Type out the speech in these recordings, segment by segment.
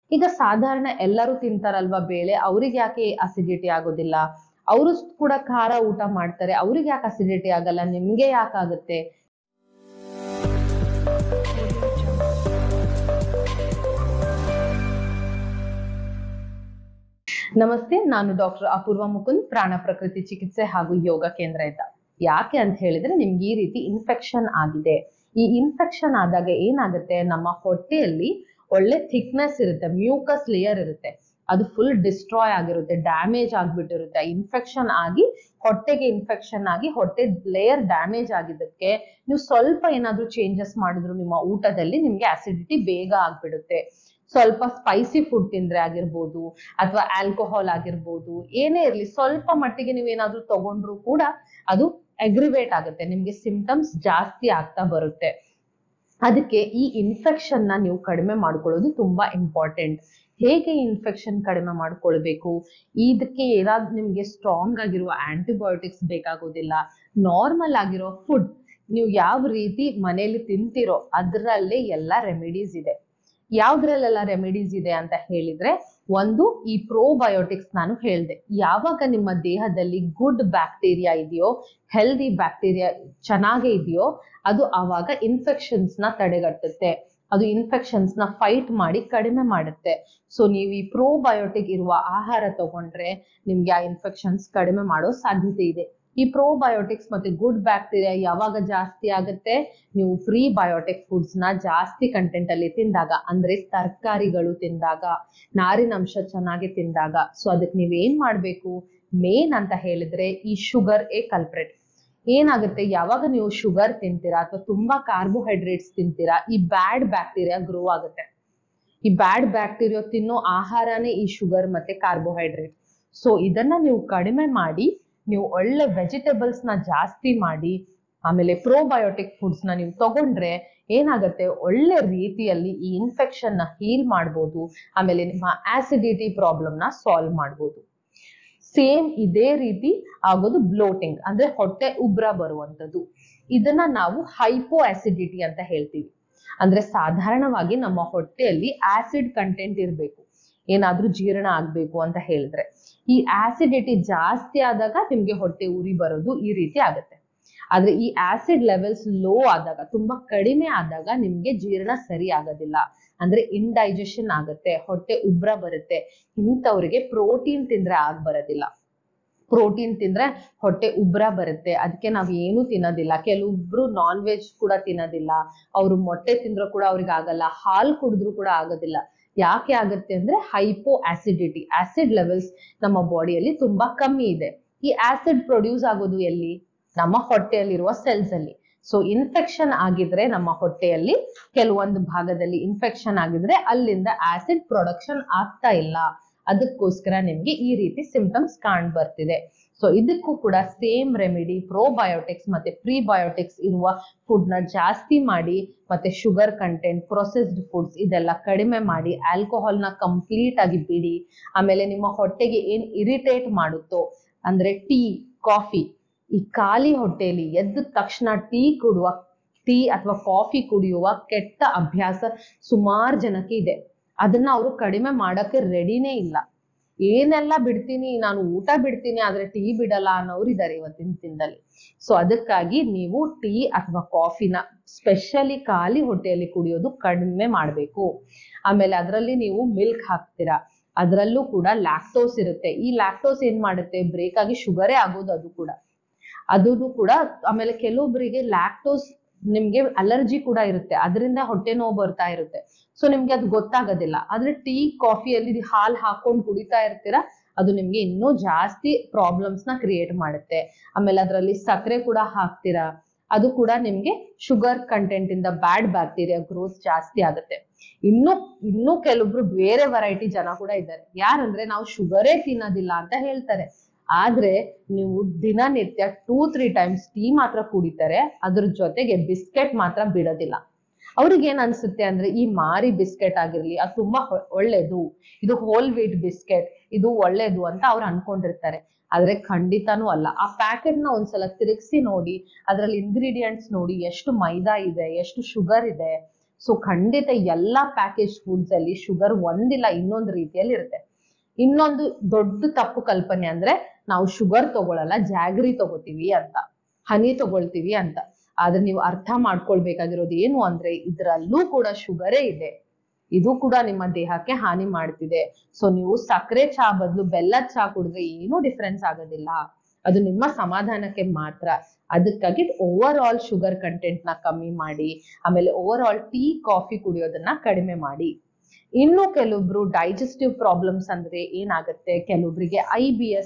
ಈಗ ಸಾಧಾರಣ ಎಲ್ಲರೂ ತಿಂತಾರಲ್ವಾ ಬೇಳೆ, ಅವ್ರಿಗೆ ಯಾಕೆ ಅಸಿಡಿಟಿ ಆಗೋದಿಲ್ಲ? ಅವರು ಕೂಡ ಖಾರ ಊಟ ಮಾಡ್ತಾರೆ, ಅವ್ರಿಗೆ ಯಾಕೆ ಅಸಿಡಿಟಿ ಆಗಲ್ಲ, ನಿಮ್ಗೆ ಯಾಕಾಗುತ್ತೆ? ನಮಸ್ತೆ, ನಾನು ಡಾಕ್ಟರ್ ಅಪೂರ್ವ ಮುಕುಂದ್, ಪ್ರಾಣ ಪ್ರಕೃತಿ ಚಿಕಿತ್ಸೆ ಹಾಗೂ ಯೋಗ ಕೇಂದ್ರದಿಂದ. ಯಾಕೆ ಅಂತ ಹೇಳಿದ್ರೆ ನಿಮ್ಗೆ ಈ ರೀತಿ ಇನ್ಫೆಕ್ಷನ್ ಆಗಿದೆ. ಈ ಇನ್ಫೆಕ್ಷನ್ ಆದಾಗ ಏನಾಗುತ್ತೆ, ನಮ್ಮ ಹೊಟ್ಟೆಯಲ್ಲಿ ಒಳ್ಳೆ ಥಿಕ್ನೆಸ್ ಇರುತ್ತೆ, ಮ್ಯೂಕಸ್ ಲೇಯರ್ ಇರುತ್ತೆ, ಅದು ಫುಲ್ ಡಿಸ್ಟ್ರಾಯ್ ಆಗಿರುತ್ತೆ, ಡ್ಯಾಮೇಜ್ ಆಗ್ಬಿಟ್ಟಿರುತ್ತೆ. ಇನ್ಫೆಕ್ಷನ್ ಆಗಿ ಹೊಟ್ಟೆಗೆ ಇನ್ಫೆಕ್ಷನ್ ಆಗಿ ಹೊಟ್ಟೆ ಲೇಯರ್ ಡ್ಯಾಮೇಜ್ ಆಗಿದ್ದಕ್ಕೆ ನೀವು ಸ್ವಲ್ಪ ಏನಾದ್ರೂ ಚೇಂಜಸ್ ಮಾಡಿದ್ರು ನಿಮ್ಮ ಊಟದಲ್ಲಿ ನಿಮ್ಗೆ ಅಸಿಡಿಟಿ ಬೇಗ ಆಗ್ಬಿಡುತ್ತೆ. ಸ್ವಲ್ಪ ಸ್ಪೈಸಿ ಫುಡ್ ತಿಂದ್ರೆ ಆಗಿರ್ಬೋದು, ಅಥವಾ ಆಲ್ಕೋಹಾಲ್ ಆಗಿರ್ಬೋದು, ಏನೇ ಇರ್ಲಿ ಸ್ವಲ್ಪ ಮಟ್ಟಿಗೆ ನೀವೇನಾದ್ರೂ ತಗೊಂಡ್ರು ಕೂಡ ಅದು ಅಗ್ರಿವೇಟ್ ಆಗುತ್ತೆ, ನಿಮ್ಗೆ ಸಿಂಪ್ಟಮ್ಸ್ ಜಾಸ್ತಿ ಆಗ್ತಾ ಬರುತ್ತೆ. ಅದಕ್ಕೆ ಈ ಇನ್ಫೆಕ್ಷನ್ ನ ನೀವು ಕಡಿಮೆ ಮಾಡ್ಕೊಳ್ಳೋದು ತುಂಬಾ ಇಂಪಾರ್ಟೆಂಟ್. ಹೇಗೆ ಇನ್ಫೆಕ್ಷನ್ ಕಡಿಮೆ ಮಾಡ್ಕೊಳ್ಬೇಕು? ಇದಕ್ಕೆ ಏನಾದ್ರು ನಿಮ್ಗೆ ಸ್ಟ್ರಾಂಗ್ ಆಗಿರುವ ಆಂಟಿಬಯೋಟಿಕ್ಸ್ ಬೇಕಾಗೋದಿಲ್ಲ. ನಾರ್ಮಲ್ ಆಗಿರೋ ಫುಡ್ ನೀವು ಯಾವ ರೀತಿ ಮನೆಯಲ್ಲಿ ತಿಂತಿರೋ ಅದರಲ್ಲೇ ಎಲ್ಲ ರೆಮಿಡೀಸ್ ಇದೆ. ಯಾವ್ದ್ರಲ್ಲೆಲ್ಲ ರೆಮಿಡೀಸ್ ಇದೆ ಅಂತ ಹೇಳಿದ್ರೆ, ಒಂದು ಈ ಪ್ರೋಬಯೋಟಿಕ್ಸ್ ನಾನು ಹೇಳ್ದೆ. ಯಾವಾಗ ನಿಮ್ಮ ದೇಹದಲ್ಲಿ ಗುಡ್ ಬ್ಯಾಕ್ಟೀರಿಯಾ ಇದೆಯೋ, ಹೆಲ್ದಿ ಬ್ಯಾಕ್ಟೀರಿಯಾ ಚೆನ್ನಾಗೇ ಇದೆಯೋ, ಅದು ಆವಾಗ ಇನ್ಫೆಕ್ಷನ್ಸ್ ನ ತಡೆಗಟ್ಟುತ್ತೆ, ಅದು ಇನ್ಫೆಕ್ಷನ್ಸ್ ನ ಫೈಟ್ ಮಾಡಿ ಕಡಿಮೆ ಮಾಡುತ್ತೆ. ಸೊ ನೀವು ಈ ಪ್ರೋಬಯೋಟಿಕ್ ಇರುವ ಆಹಾರ ತಗೊಂಡ್ರೆ ನಿಮ್ಗೆ ಆ ಇನ್ಫೆಕ್ಷನ್ಸ್ ಕಡಿಮೆ ಮಾಡೋ ಸಾಧ್ಯತೆ ಇದೆ. ಈ ಪ್ರೋಬಯೋಟಿಕ್ಸ್ ಮತ್ತೆ ಗುಡ್ ಬ್ಯಾಕ್ಟೀರಿಯಾ ಯಾವಾಗ ಜಾಸ್ತಿ ಆಗುತ್ತೆ, ನೀವು ಪ್ರೀಬಯೋಟಿಕ್ ಫುಡ್ಸ್ ನ ಜಾಸ್ತಿ ಕಂಟೆಂಟ್ ಅಲ್ಲಿ ತಿಂದಾಗ, ಅಂದ್ರೆ ತರಕಾರಿಗಳು ತಿಂದಾಗ, ನಾರಿನಂಶ ಚೆನ್ನಾಗಿ ತಿಂದಾಗ. ಸೊ ಅದಕ್ಕೆ ನೀವೇನ್ ಮಾಡ್ಬೇಕು ಮೇನ್ ಅಂತ ಹೇಳಿದ್ರೆ, ಈ ಶುಗರ್ ಕಲ್ಪ್ರೆಟ್. ಏನಾಗುತ್ತೆ, ಯಾವಾಗ ನೀವು ಶುಗರ್ ತಿಂತೀರಾ ಅಥವಾ ತುಂಬಾ ಕಾರ್ಬೋಹೈಡ್ರೇಟ್ಸ್ ತಿಂತೀರಾ, ಈ ಬ್ಯಾಡ್ ಬ್ಯಾಕ್ಟೀರಿಯಾ ಗ್ರೋ ಆಗುತ್ತೆ. ಈ ಬ್ಯಾಡ್ ಬ್ಯಾಕ್ಟೀರಿಯಾ ತಿನ್ನೋ ಆಹಾರನೇ ಈ ಶುಗರ್ ಮತ್ತೆ ಕಾರ್ಬೋಹೈಡ್ರೇಟ್. ಸೊ ಇದನ್ನ ನೀವು ಕಡಿಮೆ ಮಾಡಿ, ನೀವು ಒಳ್ಳೆ ವೆಜಿಟೇಬಲ್ಸ್ ನ ಜಾಸ್ತಿ ಮಾಡಿ, ಆಮೇಲೆ ಪ್ರೋಬಯೋಟಿಕ್ ಫುಡ್ಸ್ ನ ನೀವು ತಗೊಂಡ್ರೆ ಏನಾಗುತ್ತೆ, ಒಳ್ಳೆ ರೀತಿಯಲ್ಲಿ ಈ ಇನ್ಫೆಕ್ಷನ್ ನ ಹೀಲ್ ಮಾಡ್ಬೋದು, ಆಮೇಲೆ ನಿಮ್ಮ ಆಸಿಡಿಟಿ ಪ್ರಾಬ್ಲಮ್ ನ ಸಾಲ್ವ್ ಮಾಡ್ಬೋದು. ಸೇಮ್ ಇದೇ ರೀತಿ ಆಗೋದು ಬ್ಲೋಟಿಂಗ್, ಅಂದ್ರೆ ಹೊಟ್ಟೆ ಉಬ್ರ ಬರುವಂತದ್ದು. ಇದನ್ನ ನಾವು ಹೈಪೋ ಆಸಿಡಿಟಿ ಅಂತ ಹೇಳ್ತೀವಿ. ಅಂದ್ರೆ ಸಾಧಾರಣವಾಗಿ ನಮ್ಮ ಹೊಟ್ಟೆಯಲ್ಲಿ ಆಸಿಡ್ ಕಂಟೆಂಟ್ ಇರಬೇಕು, ಏನಾದ್ರೂ ಜೀರ್ಣ ಆಗ್ಬೇಕು ಅಂತ ಹೇಳಿದ್ರೆ. ಈ ಆಸಿಡಿಟಿ ಜಾಸ್ತಿ ಆದಾಗ ನಿಮ್ಗೆ ಹೊಟ್ಟೆ ಉರಿ ಬರೋದು ಈ ರೀತಿ ಆಗುತ್ತೆ. ಆದ್ರೆ ಈ ಆಸಿಡ್ ಲೆವೆಲ್ಸ್ ಲೋ ಆದಾಗ, ತುಂಬಾ ಕಡಿಮೆ ಆದಾಗ ನಿಮ್ಗೆ ಜೀರ್ಣ ಸರಿ ಆಗೋದಿಲ್ಲ, ಅಂದ್ರೆ ಇಂಡೈಜೆಷನ್ ಆಗುತ್ತೆ, ಹೊಟ್ಟೆ ಉಬ್ರ ಬರುತ್ತೆ. ಇಂಥವ್ರಿಗೆ ಪ್ರೋಟೀನ್ ತಿಂದ್ರೆ ಬರೋದಿಲ್ಲ. ಪ್ರೋಟೀನ್ ತಿಂದ್ರೆ ಹೊಟ್ಟೆ ಉಬ್ರ ಬರುತ್ತೆ, ಅದಕ್ಕೆ ನಾವ್ ಏನು ತಿನ್ನೋದಿಲ್ಲ. ಕೆಲವೊಬ್ರು ನಾನ್ ವೆಜ್ ಕೂಡ ತಿನ್ನೋದಿಲ್ಲ, ಅವ್ರು ಮೊಟ್ಟೆ ತಿಂದ್ರು ಕೂಡ ಅವ್ರಿಗೆ ಆಗಲ್ಲ, ಹಾಲು ಕುಡಿದ್ರು ಕೂಡ ಆಗೋದಿಲ್ಲ. ಯಾಕೆ ಆಗುತ್ತೆ ಅಂದ್ರೆ ಹೈಪೋ ಆಸಿಡಿಟಿ, ಆಸಿಡ್ ಲೆವೆಲ್ಸ್ ನಮ್ಮ ಬಾಡಿಯಲ್ಲಿ ತುಂಬಾ ಕಮ್ಮಿ ಇದೆ. ಈ ಆಸಿಡ್ ಪ್ರೊಡ್ಯೂಸ್ ಆಗೋದು ಎಲ್ಲಿ? ನಮ್ಮ ಹೊಟ್ಟೆಯಲ್ಲಿರುವ ಸೆಲ್ಸ್ ಅಲ್ಲಿ. ಸೊ ಇನ್ಫೆಕ್ಷನ್ ಆಗಿದ್ರೆ ನಮ್ಮ ಹೊಟ್ಟೆಯಲ್ಲಿ ಕೆಲವೊಂದು ಭಾಗದಲ್ಲಿ ಇನ್ಫೆಕ್ಷನ್ ಆಗಿದ್ರೆ ಅಲ್ಲಿಂದ ಆಸಿಡ್ ಪ್ರೊಡಕ್ಷನ್ ಆಗ್ತಾ ಇಲ್ಲ, ಅದಕ್ಕೋಸ್ಕರ ನಿಮ್ಗೆ ಈ ರೀತಿ ಸಿಂಪ್ಟಮ್ಸ್ ಕಾಣ್ ಬರ್ತಿದೆ. ಸೊ ಇದಕ್ಕೂ ಕೂಡ ಸೇಮ್ ರೆಮಿಡಿ, ಪ್ರೋಬಯೋಟಿಕ್ಸ್ ಮತ್ತೆ ಪ್ರೀಬಯೋಟಿಕ್ಸ್ ಇರುವ ಫುಡ್ ನ ಜಾಸ್ತಿ ಮಾಡಿ, ಮತ್ತೆ ಶುಗರ್ ಕಂಟೆಂಟ್, ಪ್ರೊಸೆಸ್ಡ್ ಫುಡ್ಸ್ ಇದೆಲ್ಲ ಕಡಿಮೆ ಮಾಡಿ, ಆಲ್ಕೋಹಾಲ್ ನ ಕಂಪ್ಲೀಟ್ ಆಗಿ ಬಿಡಿ. ಆಮೇಲೆ ನಿಮ್ಮ ಹೊಟ್ಟೆಗೆ ಏನ್ ಇರಿಟೇಟ್ ಮಾಡುತ್ತೋ, ಅಂದ್ರೆ ಟೀ, ಕಾಫಿ, ಈ ಖಾಲಿ ಹೊಟ್ಟೆಯಲ್ಲಿ ಎದ್ದ ತಕ್ಷಣ ಟೀ ಅಥವಾ ಕಾಫಿ ಕುಡಿಯುವ ಕೆಟ್ಟ ಅಭ್ಯಾಸ ಸುಮಾರು ಜನಕ್ಕೆ ಇದೆ. ಅದನ್ನ ಅವರು ಕಡಿಮೆ ಮಾಡಕ್ಕೆ ರೆಡಿನೇ ಇಲ್ಲ. ಏನೆಲ್ಲ ಬಿಡ್ತೀನಿ ನಾನು, ಊಟ ಬಿಡ್ತೀನಿ ಆದ್ರೆ ಟೀ ಬಿಡಲ್ಲ ಅನ್ನೋರು ಇದ್ದಾರೆ ಇವತ್ತಿನ ದಿನದಲ್ಲಿ. ಸೊ ಅದಕ್ಕಾಗಿ ನೀವು ಟೀ ಅಥವಾ ಕಾಫಿನ ಸ್ಪೆಷಲಿ ಖಾಲಿ ಹೊಟ್ಟೆಯಲ್ಲಿ ಕುಡಿಯೋದು ಕಡಿಮೆ ಮಾಡ್ಬೇಕು. ಆಮೇಲೆ ಅದರಲ್ಲಿ ನೀವು ಮಿಲ್ಕ್ ಹಾಕ್ತೀರಾ, ಅದರಲ್ಲೂ ಕೂಡ ಲ್ಯಾಕ್ಟೋಸ್ ಇರುತ್ತೆ. ಈ ಲ್ಯಾಕ್ಟೋಸ್ ಏನ್ ಮಾಡುತ್ತೆ, ಬ್ರೇಕ್ ಆಗಿ ಶುಗರೇ ಆಗೋದು ಅದು ಕೂಡ. ಆಮೇಲೆ ಕೆಲವೊಬ್ಬರಿಗೆ ಲ್ಯಾಕ್ಟೋಸ್ ನಿಮ್ಗೆ ಅಲರ್ಜಿ ಕೂಡ ಇರುತ್ತೆ, ಅದರಿಂದ ಹೊಟ್ಟೆ ನೋವು ಬರ್ತಾ ಇರುತ್ತೆ. ಸೊ ನಿಮ್ಗೆ ಅದು ಗೊತ್ತಾಗೋದಿಲ್ಲ. ಆದ್ರೆ ಟೀ ಕಾಫಿಯಲ್ಲಿ ಹಾಲು ಹಾಕೊಂಡು ಕುಡಿತಾ ಇರ್ತೀರಾ, ಅದು ನಿಮ್ಗೆ ಇನ್ನೂ ಜಾಸ್ತಿ ಪ್ರಾಬ್ಲಮ್ಸ್ ನ ಕ್ರಿಯೇಟ್ ಮಾಡುತ್ತೆ. ಆಮೇಲೆ ಅದರಲ್ಲಿ ಸಕ್ಕರೆ ಕೂಡ ಹಾಕ್ತೀರಾ, ಅದು ಕೂಡ ನಿಮ್ಗೆ ಶುಗರ್ ಕಂಟೆಂಟ್ ಇಂದ ಬ್ಯಾಡ್ ಬ್ಯಾಕ್ಟೀರಿಯಾ ಗ್ರೋತ್ ಜಾಸ್ತಿ ಆಗುತ್ತೆ. ಇನ್ನು ಕೆಲವೊಬ್ರು ಬೇರೆ ವೆರೈಟಿ ಜನ ಕೂಡ ಇದ್ದಾರೆ. ಯಾರಂದ್ರೆ ನಾವು ಶುಗರೇ ತಿನ್ನೋದಿಲ್ಲ ಅಂತ ಹೇಳ್ತಾರೆ, ಆದ್ರೆ ನೀವು ದಿನನಿತ್ಯ 2-3 ಟೈಮ್ಸ್ ಟೀ ಮಾತ್ರ ಕುಡಿತಾರೆ, ಅದ್ರ ಜೊತೆಗೆ ಬಿಸ್ಕೆಟ್ ಮಾತ್ರ ಬಿಡೋದಿಲ್ಲ. ಅವ್ರಿಗೆ ಏನ್ ಅನ್ಸುತ್ತೆ ಅಂದ್ರೆ, ಈ ಮಾರಿ ಬಿಸ್ಕೆಟ್ ಆಗಿರ್ಲಿ ಅದು ತುಂಬಾ ಒಳ್ಳೇದು, ಇದು ಹೋಲ್ ವೀಟ್ ಬಿಸ್ಕೆಟ್, ಇದು ಒಳ್ಳೇದು ಅಂತ ಅವ್ರು ಅನ್ಕೊಂಡಿರ್ತಾರೆ. ಆದ್ರೆ ಖಂಡಿತನೂ ಅಲ್ಲ. ಆ ಪ್ಯಾಕೆಟ್ ನ ಒಂದ್ಸಲ ತಿರುಗಿಸಿ ನೋಡಿ, ಅದ್ರಲ್ಲಿ ಇಂಗ್ರೀಡಿಯೆಂಟ್ಸ್ ನೋಡಿ, ಎಷ್ಟು ಮೈದಾ ಇದೆ, ಎಷ್ಟು ಶುಗರ್ ಇದೆ. ಸೊ ಖಂಡಿತ ಎಲ್ಲಾ ಪ್ಯಾಕೇಜ್ ಫುಡ್ಸ್ ಅಲ್ಲಿ ಶುಗರ್ ಒಂದಿಲ್ಲ ಇನ್ನೊಂದು ರೀತಿಯಲ್ಲಿ ಇರುತ್ತೆ. ಇನ್ನೊಂದು ದೊಡ್ಡ ತಪ್ಪು ಕಲ್ಪನೆ ಅಂದ್ರೆ ನಾವು ಶುಗರ್ ತಗೊಳಲ್ಲ, ಜಾಗ್ರಿ ತಗೋತೀವಿ ಅಂತ, ಹನಿ ತಗೊಳ್ತೀವಿ ಅಂತ. ಆದ್ರೆ ನೀವು ಅರ್ಥ ಮಾಡ್ಕೊಳ್ಬೇಕಾಗಿರೋದು ಏನು ಅಂದ್ರೆ ಇದ್ರಲ್ಲೂ ಕೂಡ ಶುಗರೇ ಇದೆ, ಇದು ಕೂಡ ನಿಮ್ಮ ದೇಹಕ್ಕೆ ಹಾನಿ ಮಾಡ್ತಿದೆ. ಸೊ ನೀವು ಸಕ್ಕರೆ ಚಹಾ ಬದಲು ಬೆಲ್ಲದ ಚಹಾ ಕುಡಿದ್ರೆ ಏನೂ ಡಿಫ್ರೆನ್ಸ್ ಆಗೋದಿಲ್ಲ, ಅದು ನಿಮ್ಮ ಸಮಾಧಾನಕ್ಕೆ ಮಾತ್ರ. ಅದಕ್ಕಾಗಿ ಓವರ್ ಆಲ್ ಶುಗರ್ ಕಂಟೆಂಟ್ ನ ಕಮ್ಮಿ ಮಾಡಿ, ಆಮೇಲೆ ಓವರ್ ಆಲ್ ಟೀ ಕಾಫಿ ಕುಡಿಯೋದನ್ನ ಕಡಿಮೆ ಮಾಡಿ. ಇನ್ನು ಕೆಲವೊಬ್ರು ಡೈಜೆಸ್ಟಿವ್ ಪ್ರಾಬ್ಲಮ್ಸ್ ಅಂದ್ರೆ ಏನಾಗುತ್ತೆ, ಕೆಲವೊಬ್ರಿಗೆ IBS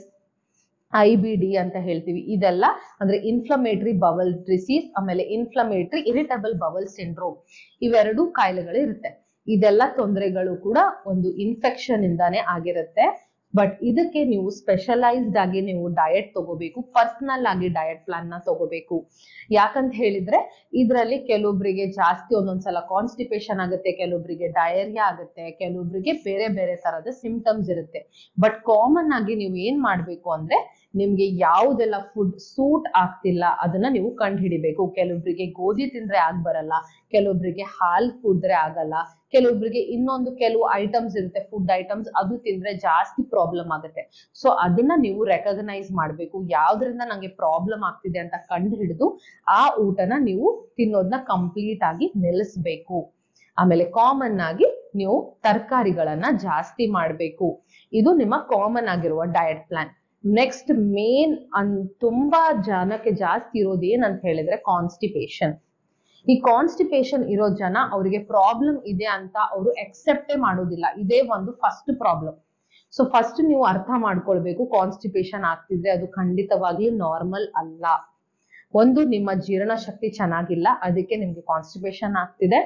IBD ಅಂತ ಹೇಳ್ತೀವಿ, ಇದೆಲ್ಲ ಅಂದ್ರೆ ಇನ್ಫ್ಲಮೇಟರಿ ಬವಲ್ ಡಿಸೀಸ್, ಆಮೇಲೆ ಇನ್ಫ್ಲಮೇಟರಿ ಇರಿಟಬಲ್ ಬವಲ್ ಸಿಂಡ್ರೋಮ್, ಇವೆರಡು ಕಾಯಿಲೆಗಳು ಇರುತ್ತೆ. ಇದೆಲ್ಲ ತೊಂದರೆಗಳು ಕೂಡ ಒಂದು ಇನ್ಫೆಕ್ಷನ್ ಇಂದಾನೆ ಆಗಿರುತ್ತೆ. ಬಟ್ ಇದಕ್ಕೆ ನೀವು ಸ್ಪೆಷಲೈಸ್ಡ್ ಆಗಿ ನೀವು ಡಯಟ್ ತಗೋಬೇಕು, ಪರ್ಸನಲ್ ಆಗಿ ಡಯಟ್ ಪ್ಲಾನ್ ನ ತಗೋಬೇಕು. ಯಾಕಂತ ಹೇಳಿದ್ರೆ ಇದ್ರಲ್ಲಿ ಕೆಲವೊಬ್ಬರಿಗೆ ಜಾಸ್ತಿ ಒಂದೊಂದ್ಸಲ ಕಾನ್ಸ್ಟಿಪೇಷನ್ ಆಗುತ್ತೆ, ಕೆಲವೊಬ್ಬರಿಗೆ ಡಯರಿಯಾ ಆಗುತ್ತೆ, ಕೆಲವೊಬ್ಬರಿಗೆ ಬೇರೆ ಬೇರೆ ತರದ ಸಿಂಪ್ಟಮ್ಸ್ ಇರುತ್ತೆ. ಬಟ್ ಕಾಮನ್ ಆಗಿ ನೀವು ಏನ್ ಮಾಡ್ಬೇಕು ಅಂದ್ರೆ ನಿಮ್ಗೆ ಯಾವುದೆಲ್ಲ ಫುಡ್ ಸೂಟ್ ಆಗ್ತಿಲ್ಲ ಅದನ್ನ ನೀವು ಕಂಡು ಹಿಡಿಬೇಕು. ಕೆಲವೊಬ್ಬರಿಗೆ ಗೋಧಿ ತಿಂದ್ರೆ ಬರಲ್ಲ, ಕೆಲವೊಬ್ಬರಿಗೆ ಹಾಲು ಕುಡಿದ್ರೆ ಆಗಲ್ಲ, ಕೆಲವೊಬ್ಬರಿಗೆ ಇನ್ನೊಂದು ಕೆಲವು ಐಟಮ್ಸ್ ಇರುತ್ತೆ ಫುಡ್ ಐಟಮ್ಸ್, ಅದು ತಿಂದ್ರೆ ಜಾಸ್ತಿ ಪ್ರಾಬ್ಲಮ್ ಆಗುತ್ತೆ. ಸೊ ಅದನ್ನ ನೀವು ರೆಕಗ್ನೈಸ್ ಮಾಡ್ಬೇಕು, ಯಾವ್ದ್ರಿಂದ ನಂಗೆ ಪ್ರಾಬ್ಲಮ್ ಆಗ್ತಿದೆ ಅಂತ ಕಂಡು ಹಿಡಿದು ಆ ಊಟನ ನೀವು ತಿನ್ನೋದನ್ನ ಕಂಪ್ಲೀಟ್ ಆಗಿ ನಿಲ್ಲಿಸ್ಬೇಕು. ಆಮೇಲೆ ಕಾಮನ್ ಆಗಿ ನೀವು ತರಕಾರಿಗಳನ್ನ ಜಾಸ್ತಿ ಮಾಡ್ಬೇಕು. ಇದು ನಿಮ್ಮ ಕಾಮನ್ ಆಗಿರುವ ಡಯಟ್ ಪ್ಲಾನ್. ನೆಕ್ಸ್ಟ್ ಮೇನ್ ತುಂಬಾ ಜನಕ್ಕೆ ಜಾಸ್ತಿ ಇರೋದು ಏನಂತ ಹೇಳಿದ್ರೆ ಕಾನ್ಸ್ಟಿಪೇಷನ್. ಈ ಕಾನ್ಸ್ಟಿಪೇಷನ್ ಇರೋ ಜನ ಅವರಿಗೆ ಪ್ರಾಬ್ಲಮ್ ಇದೆ ಅಂತ ಅವರು ಎಕ್ಸೆಪ್ಟೇ ಮಾಡೋದಿಲ್ಲ, ಇದೇ ಒಂದು ಫಸ್ಟ್ ಪ್ರಾಬ್ಲಮ್. ಸೊ ಫಸ್ಟ್ ನೀವು ಅರ್ಥ ಮಾಡ್ಕೊಳ್ಬೇಕು, ಕಾನ್ಸ್ಟಿಪೇಷನ್ ಆಗ್ತಿದ್ರೆ ಅದು ಖಂಡಿತವಾಗ್ಲೂ ನಾರ್ಮಲ್ ಅಲ್ಲ. ಒಂದು ನಿಮ್ಮ ಜೀರ್ಣಶಕ್ತಿ ಚೆನ್ನಾಗಿಲ್ಲ, ಅದಕ್ಕೆ ನಿಮ್ಗೆ ಕಾನ್ಸ್ಟಿಪೇಷನ್ ಆಗ್ತಿದೆ.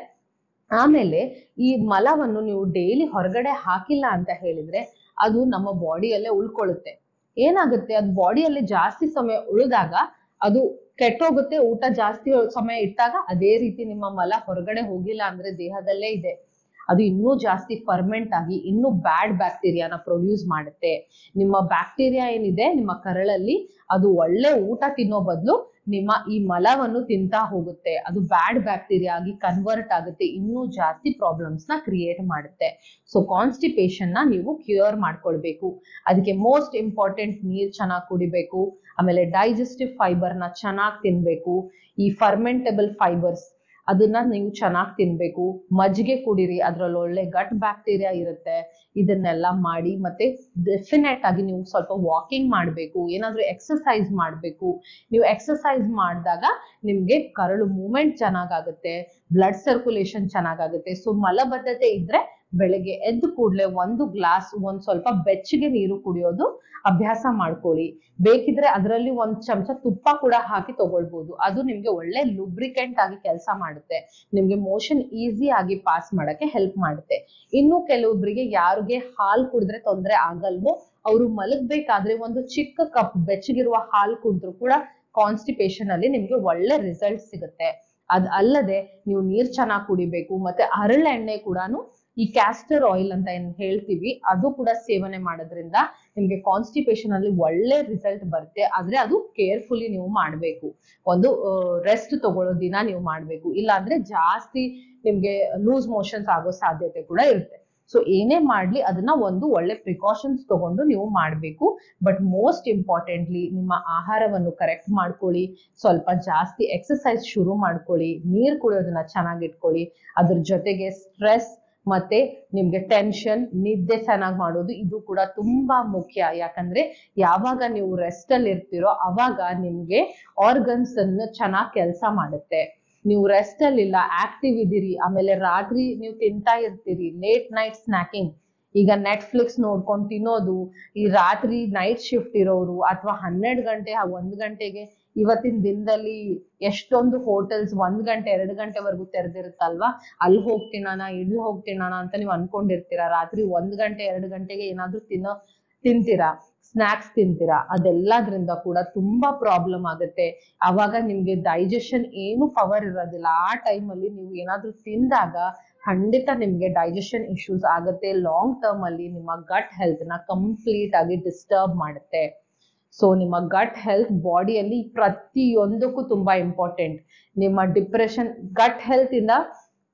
ಆಮೇಲೆ ಈ ಮಲವನ್ನು ನೀವು ಡೈಲಿ ಹೊರಗಡೆ ಹಾಕಿಲ್ಲ ಅಂತ ಹೇಳಿದ್ರೆ ಅದು ನಮ್ಮ ಬಾಡಿಯಲ್ಲೇ ಉಳ್ಕೊಳ್ಳುತ್ತೆ. ಏನಾಗುತ್ತೆ, ಅದು ಬಾಡಿಯಲ್ಲಿ ಜಾಸ್ತಿ ಸಮಯ ಉಳಿದಾಗ ಅದು ಕೆಟ್ಟೋಗುತ್ತೆ. ಊಟ ಜಾಸ್ತಿ ಸಮಯ ಇಟ್ಟಾಗ ಅದೇ ರೀತಿ ನಿಮ್ಮ ಮಲ ಹೊರಗಡೆ ಹೋಗಿಲ್ಲ ಅಂದ್ರೆ ದೇಹದಲ್ಲೇ ಇದೆ, ಅದು ಇನ್ನೂ ಜಾಸ್ತಿ ಫರ್ಮೆಂಟ್ ಆಗಿ ಇನ್ನೂ ಬ್ಯಾಡ್ ಬ್ಯಾಕ್ಟೀರಿಯಾನ ಪ್ರೊಡ್ಯೂಸ್ ಮಾಡುತ್ತೆ. ನಿಮ್ಮ ಬ್ಯಾಕ್ಟೀರಿಯಾ ಏನಿದೆ ನಿಮ್ಮ ಕರಳಲ್ಲಿ, ಅದು ಒಳ್ಳೆ ಊಟ ತಿನ್ನೋ ಬದಲು ನಿಮ್ಮ ಈ ಮಲವನ್ನು ತಿಂತಾ ಹೋಗುತ್ತೆ, ಅದು ಬ್ಯಾಡ್ ಬ್ಯಾಕ್ಟೀರಿಯಾ ಆಗಿ ಕನ್ವರ್ಟ್ ಆಗುತ್ತೆ, ಇನ್ನೂ ಜಾಸ್ತಿ ಪ್ರಾಬ್ಲಮ್ಸ್ ನ ಕ್ರಿಯೇಟ್ ಮಾಡುತ್ತೆ. ಸೊ ಕಾನ್ಸ್ಟಿಪೇಷನ್ ನ ನೀವು ಕ್ಯೂರ್ ಮಾಡ್ಕೊಳ್ಬೇಕು. ಅದಕ್ಕೆ ಮೋಸ್ಟ್ ಇಂಪಾರ್ಟೆಂಟ್ ನೀರ್ ಚೆನ್ನಾಗಿ ಕುಡಿಬೇಕು, ಆಮೇಲೆ ಡೈಜೆಸ್ಟಿವ್ ಫೈಬರ್ ನ ಚೆನ್ನಾಗಿ ತಿನ್ಬೇಕು, ಈ ಫರ್ಮೆಂಟಬಲ್ ಫೈಬರ್ಸ್ ಅದನ್ನ ನೀವು ಚೆನ್ನಾಗಿ ತಿನ್ಬೇಕು. ಮಜ್ಜಿಗೆ ಕುಡಿರಿ, ಅದ್ರಲ್ಲಿ ಒಳ್ಳೆ ಗಟ್ ಬ್ಯಾಕ್ಟೀರಿಯಾ ಇರುತ್ತೆ. ಇದನ್ನೆಲ್ಲ ಮಾಡಿ, ಮತ್ತೆ ಡೆಫಿನೆಟ್ ಆಗಿ ನೀವು ಸ್ವಲ್ಪ ವಾಕಿಂಗ್ ಮಾಡಬೇಕು, ಏನಾದ್ರೂ ಎಕ್ಸರ್ಸೈಸ್ ಮಾಡಬೇಕು. ನೀವು ಎಕ್ಸರ್ಸೈಸ್ ಮಾಡಿದಾಗ ನಿಮ್ಗೆ ಕರಳು ಮೂವ್ಮೆಂಟ್ ಚೆನ್ನಾಗಾಗುತ್ತೆ, ಬ್ಲಡ್ ಸರ್ಕ್ಯುಲೇಷನ್ ಚೆನ್ನಾಗಾಗುತ್ತೆ. ಸೊ ಮಲಬದ್ಧತೆ ಇದ್ರೆ ಬೆಳಗ್ಗೆ ಎದ್ದು ಕೂಡಲೇ ಒಂದು ಗ್ಲಾಸ್ ಒಂದ್ ಸ್ವಲ್ಪ ಬೆಚ್ಚಗೆ ನೀರು ಕುಡಿಯೋದು ಅಭ್ಯಾಸ ಮಾಡ್ಕೊಳ್ಳಿ. ಬೇಕಿದ್ರೆ ಅದರಲ್ಲಿ ಒಂದ್ ಚಮಚ ತುಪ್ಪ ಕೂಡ ಹಾಕಿ ತಗೊಳ್ಬಹುದು, ಅದು ನಿಮ್ಗೆ ಒಳ್ಳೆ ಲುಬ್ರಿಕೆಂಟ್ ಆಗಿ ಕೆಲಸ ಮಾಡುತ್ತೆ, ನಿಮ್ಗೆ ಮೋಷನ್ ಈಸಿ ಆಗಿ ಪಾಸ್ ಮಾಡಕ್ಕೆ ಹೆಲ್ಪ್ ಮಾಡುತ್ತೆ. ಇನ್ನು ಕೆಲವೊಬ್ಬರಿಗೆ ಯಾರಿಗೆ ಹಾಲು ಕುಡಿದ್ರೆ ತೊಂದರೆ ಆಗಲ್ವೋ ಅವರು ಮಲಗ್ಬೇಕಾದ್ರೆ ಒಂದು ಚಿಕ್ಕ ಕಪ್ ಬೆಚ್ಚಗಿರುವ ಹಾಲು ಕುಡಿದ್ರು ಕೂಡ ಕಾನ್ಸ್ಟಿಪೇಷನ್ ಅಲ್ಲಿ ನಿಮ್ಗೆ ಒಳ್ಳೆ ರಿಸಲ್ಟ್ ಸಿಗುತ್ತೆ. ಅದ್ ಅಲ್ಲದೆ ನೀವು ನೀರ್ ಚೆನ್ನಾಗಿ ಕುಡಿಬೇಕು, ಮತ್ತೆ ಹರಳೆಣ್ಣೆ ಕೂಡ ಈ ಕ್ಯಾಸ್ಟರ್ ಆಯಿಲ್ ಅಂತ ಏನ್ ಹೇಳ್ತೀವಿ ಅದು ಕೂಡ ಸೇವನೆ ಮಾಡೋದ್ರಿಂದ ನಿಮ್ಗೆ ಕಾನ್ಸ್ಟಿಪೇಷನ್ ಅಲ್ಲಿ ಒಳ್ಳೆ ರಿಸಲ್ಟ್ ಬರುತ್ತೆ. ಆದ್ರೆ ಅದು ಕೇರ್ಫುಲಿ ನೀವು ಮಾಡ್ಬೇಕು, ಒಂದು ರೆಸ್ಟ್ ತಗೊಳ್ಳೋ ದಿನ ನೀವು ಮಾಡ್ಬೇಕು, ಇಲ್ಲ ಅಂದ್ರೆ ಜಾಸ್ತಿ ನಿಮ್ಗೆ ಲೂಸ್ ಮೋಷನ್ಸ್ ಆಗೋ ಸಾಧ್ಯತೆ ಕೂಡ ಇರುತ್ತೆ. ಸೊ ಏನೇ ಮಾಡ್ಲಿ ಅದನ್ನ ಒಂದು ಒಳ್ಳೆ ಪ್ರಿಕಾಷನ್ಸ್ ತಗೊಂಡು ನೀವು ಮಾಡ್ಬೇಕು. ಬಟ್ ಮೋಸ್ಟ್ ಇಂಪಾರ್ಟೆಂಟ್ಲಿ ನಿಮ್ಮ ಆಹಾರವನ್ನು ಕರೆಕ್ಟ್ ಮಾಡ್ಕೊಳ್ಳಿ, ಸ್ವಲ್ಪ ಜಾಸ್ತಿ ಎಕ್ಸರ್ಸೈಸ್ ಶುರು ಮಾಡ್ಕೊಳ್ಳಿ, ನೀರ್ ಕುಡಿಯೋದನ್ನ ಚೆನ್ನಾಗಿಟ್ಕೊಳ್ಳಿ. ಅದ್ರ ಜೊತೆಗೆ ಸ್ಟ್ರೆಸ್ ಮತ್ತೆ ನಿಮ್ಗೆ ಟೆನ್ಷನ್, ನಿದ್ದೆ ಚೆನ್ನಾಗಿ ಮಾಡೋದು ಇದು ಕೂಡ ತುಂಬಾ ಮುಖ್ಯ. ಯಾಕಂದ್ರೆ ಯಾವಾಗ ನೀವು ರೆಸ್ಟ್ ಅಲ್ಲಿ ಇರ್ತೀರೋ ಅವಾಗ ನಿಮ್ಗೆ ಆರ್ಗನ್ಸ್ ಅನ್ನು ಚೆನ್ನಾಗಿ ಕೆಲಸ ಮಾಡುತ್ತೆ. ನೀವು ರೆಸ್ಟ್ ಅಲ್ಲಿ ಇಲ್ಲ, ಆಕ್ಟಿವ್ ಇದೀರಿ, ಆಮೇಲೆ ರಾತ್ರಿ ನೀವು ತಿಂತಾ ಇರ್ತೀರಿ, ಲೇಟ್ ನೈಟ್ ಸ್ನಾಕಿಂಗ್, ಈಗ ನೆಟ್ಫ್ಲಿಕ್ಸ್ ನೋಡ್ಕೊಂಡು ತಿನ್ನೋದು, ಈ ರಾತ್ರಿ ನೈಟ್ ಶಿಫ್ಟ್ ಇರೋರು ಅಥವಾ 12 ಗಂಟೆ 1 ಗಂಟೆಗೆ, ಇವತ್ತಿನ ದಿನದಲ್ಲಿ ಎಷ್ಟೊಂದು ಹೋಟೆಲ್ಸ್ 1 ಗಂಟೆ 2 ಗಂಟೆವರೆಗೂ ತೆರೆದಿರುತ್ತಲ್ವಾ, ಅಲ್ಲಿ ಹೋಗಿ ತಿನ್ನೋಣ ಇಲ್ಲಿ ಹೋಗಿ ತಿನ್ನೋಣ ಅಂತ ನೀವು ಅನ್ಕೊಂಡಿರ್ತೀರಾ. ರಾತ್ರಿ 1 ಗಂಟೆ 2 ಗಂಟೆಗೆ ಏನಾದ್ರೂ ತಿಂತೀರಾ, ಸ್ನಾಕ್ಸ್ ತಿಂತೀರಾ, ಅದೆಲ್ಲದ್ರಿಂದ ಕೂಡ ತುಂಬಾ ಪ್ರಾಬ್ಲಮ್ ಆಗುತ್ತೆ. ಅವಾಗ ನಿಮ್ಗೆ ಡೈಜೆಷನ್ ಏನು ಪವರ್ ಇರೋದಿಲ್ಲ. ಆ ಟೈಮಲ್ಲಿ ನೀವು ಏನಾದ್ರೂ ತಿಂದಾಗ ಖಂಡಿತ ನಿಮ್ಗೆ ಡೈಜೆಷನ್ ಇಶ್ಯೂಸ್ ಆಗುತ್ತೆ. ಲಾಂಗ್ ಟರ್ಮ್ ಅಲ್ಲಿ ನಿಮ್ಮ ಗಟ್ ಹೆಲ್ತ್ ನ ಕಂಪ್ಲೀಟ್ ಆಗಿ ಡಿಸ್ಟರ್ಬ್ ಮಾಡುತ್ತೆ. ಸೊ ನಿಮ್ಮ ಗಟ್ ಹೆಲ್ತ್ ಬಾಡಿಯಲ್ಲಿ ಪ್ರತಿಯೊಂದಕ್ಕೂ ತುಂಬಾ ಇಂಪಾರ್ಟೆಂಟ್. ನಿಮ್ಮ ಡಿಪ್ರೆಷನ್, ಗಟ್ ಹೆಲ್ತ್ ಇಂದ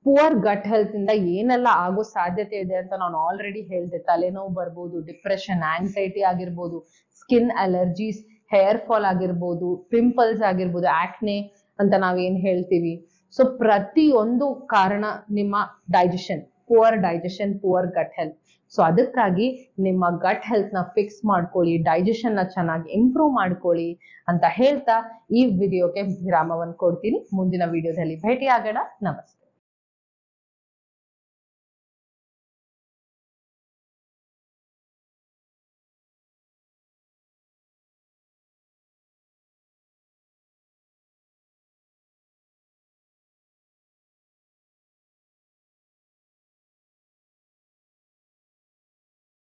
ಪುವರ್ ಗಟ್ ಹೆಲ್ತ್ ಇಂದ ಏನೆಲ್ಲ ಆಗೋ ಸಾಧ್ಯತೆ ಇದೆ ಅಂತ ನಾನು ಆಲ್ರೆಡಿ ಹೇಳ್ದೆ. ತಲೆನೋವು ಬರ್ಬೋದು, ಡಿಪ್ರೆಷನ್, ಆಂಗ್ಸೈಟಿ ಆಗಿರ್ಬೋದು, ಸ್ಕಿನ್ ಅಲರ್ಜೀಸ್, ಹೇರ್ ಫಾಲ್ ಆಗಿರ್ಬೋದು, ಪಿಂಪಲ್ಸ್ ಆಗಿರ್ಬೋದು, ಆಕ್ನೆ ಅಂತ ನಾವೇನ್ ಹೇಳ್ತೀವಿ. ಸೊ ಪ್ರತಿಯೊಂದು ಕಾರಣ ನಿಮ್ಮ digestion, poor gut health. So ಅದಕ್ಕಾಗಿ ನಿಮ್ಮ ಗಟ್ ಹೆಲ್ತ್ ನ ಫಿಕ್ಸ್ ಮಾಡ್ಕೊಳ್ಳಿ, ಡೈಜೆಷನ್ ನ ಚೆನ್ನಾಗಿ ಇಂಪ್ರೂವ್ ಮಾಡ್ಕೊಳ್ಳಿ ಅಂತ ಹೇಳ್ತಾ ಈ ವಿಡಿಯೋಗೆ ವಿರಾಮವನ್ನು ಕೊಡ್ತೀನಿ. ಮುಂದಿನ ವಿಡಿಯೋದಲ್ಲಿ ಭೇಟಿ ಆಗೋಣ. ನಮಸ್ತೆ.